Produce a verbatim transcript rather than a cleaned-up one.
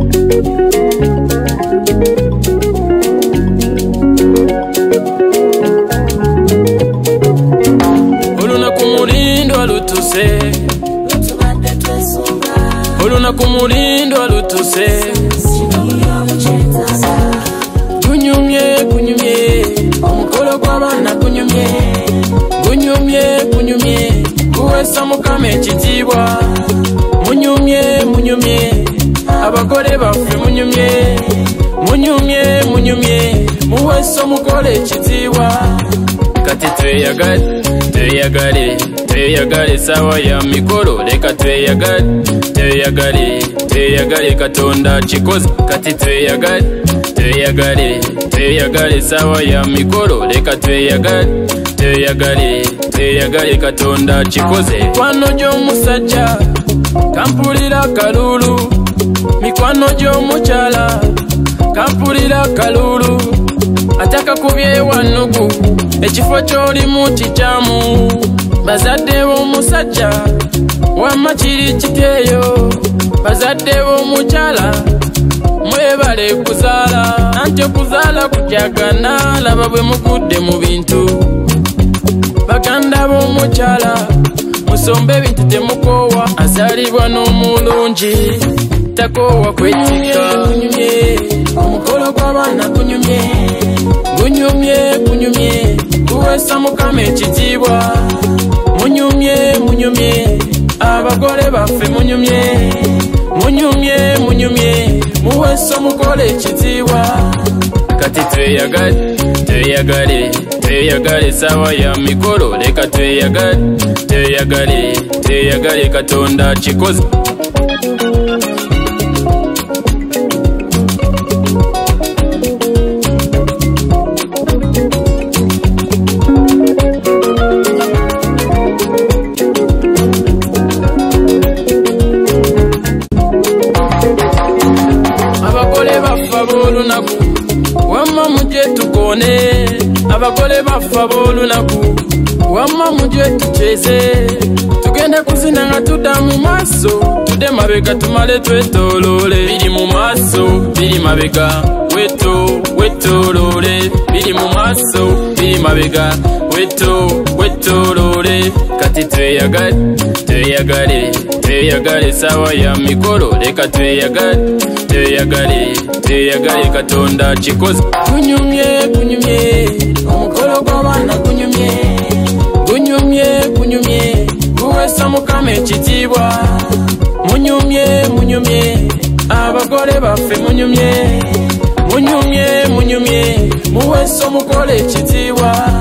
Oluna kumulindo alutuse kunyumye kunyumye omukolo gw'abaana kunyumye kunyumye kunyumye kuwesa mukama ekitiibwa munyumye munyumye abagole baffe munyumye munyumye munyumye muwesa omukolo ekitiibwa kati tweyagale tweyagale tweyagale sawa ya mikolo leka tweyagale tweyagale tweyagale katonda kikoze kati tweyagale tweyagale tweyagale sawa ya mikolo leka tweyagale tweyagale tweyagale katonda kikoze mikwano gy'omusajja kampulira kalulu mikwano gy'omukyala kampulira kalulu ataka kubye wanugu ekifo ky'olimu kikyamu bazadde b'omusajja wamma kiri kikeeyo bazadde b'omukyala mwebale kuzaala anti okuzaala kujagana laba bwe mugudde mu bintu baganda b'omukyala musombe ebintu temukoowa azaalibwa n'omulungi takoowa kwetika kunyumye omukolo gw'abaana kunyumye gunyumye gunyumye kuwesa mukama ekitiibwa munyumye munyumye abagole baffe munyumye munyumye munyumye muwesa omukolo ekitiibwa kati tweyagale tweyagale tweyagale sawa ya mikolo leka tweyagale tweyagale tweyagale katonda kikoze wamma muje tukone abagole baffa b'olunaku wamma muje tucheze tugende kuzina nga tudda mu maaso tudde mabega tumale twetolole biri mu maaso biri mabega weto wetolole biri mu maaso biri mabega weto wetolole kati tweyagale tweyagale tweyagale sawa ya mikolo leka tweyagale tweyagale tweyagale katonda kikoze kunyumye kunyumye omukolo gw'abaana kunyumye gunyumye gunyumye kuwesa mukama ekitiibwa munyumye munyumye abagole baffe munyumye munyumye munyumye muwesa omukolo ekitiibwa